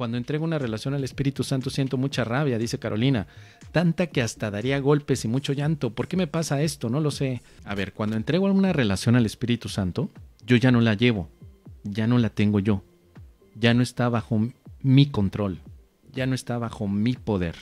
Cuando entrego una relación al Espíritu Santo siento mucha rabia, dice Carolina. Tanta que hasta daría golpes y mucho llanto. ¿Por qué me pasa esto? No lo sé. A ver, cuando entrego una relación al Espíritu Santo, yo ya no la llevo. Ya no la tengo yo. Ya no está bajo mi control. Ya no está bajo mi poder.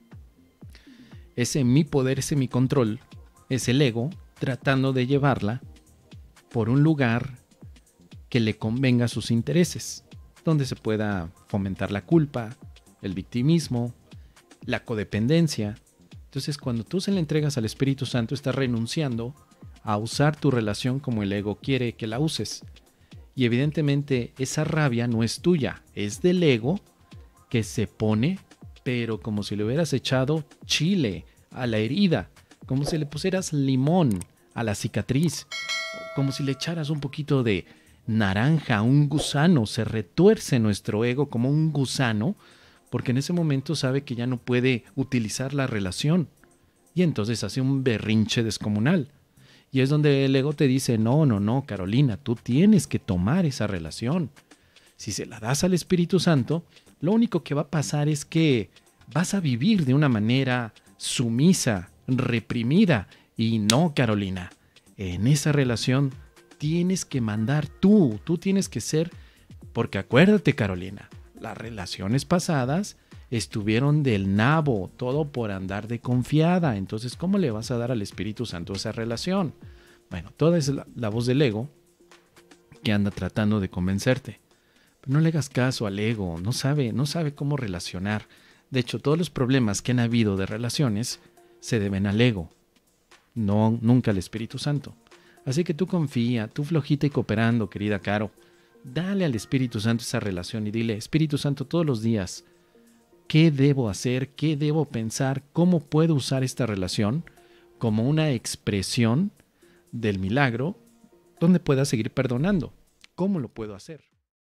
Ese mi poder, ese mi control, es el ego tratando de llevarla por un lugar que le convenga a sus intereses, donde se pueda fomentar la culpa, el victimismo, la codependencia. Entonces, cuando tú se la entregas al Espíritu Santo, estás renunciando a usar tu relación como el ego quiere que la uses. Y evidentemente esa rabia no es tuya, es del ego que se pone, pero como si le hubieras echado chile a la herida, como si le pusieras limón a la cicatriz, como si le echaras un poquito de naranja a un gusano. Se retuerce nuestro ego como un gusano, porque en ese momento sabe que ya no puede utilizar la relación. Y entonces hace un berrinche descomunal. Y es donde el ego te dice, no, Carolina, tú tienes que tomar esa relación. Si se la das al Espíritu Santo, lo único que va a pasar es que vas a vivir de una manera sumisa, reprimida. Y no, Carolina, en esa relación tienes que mandar tú tienes que ser, porque acuérdate, Carolina, las relaciones pasadas estuvieron del nabo, todo por andar de confiada. Entonces, ¿cómo le vas a dar al Espíritu Santo esa relación? Bueno, toda es la voz del ego que anda tratando de convencerte. Pero no le hagas caso al ego, no sabe cómo relacionar. De hecho, todos los problemas que han habido de relaciones se deben al ego, no nunca al Espíritu Santo. Así que tú confía, tú flojita y cooperando, querida Caro. Dale al Espíritu Santo esa relación y dile, Espíritu Santo, todos los días, ¿qué debo hacer? ¿Qué debo pensar? ¿Cómo puedo usar esta relación como una expresión del milagro donde pueda seguir perdonando? ¿Cómo lo puedo hacer?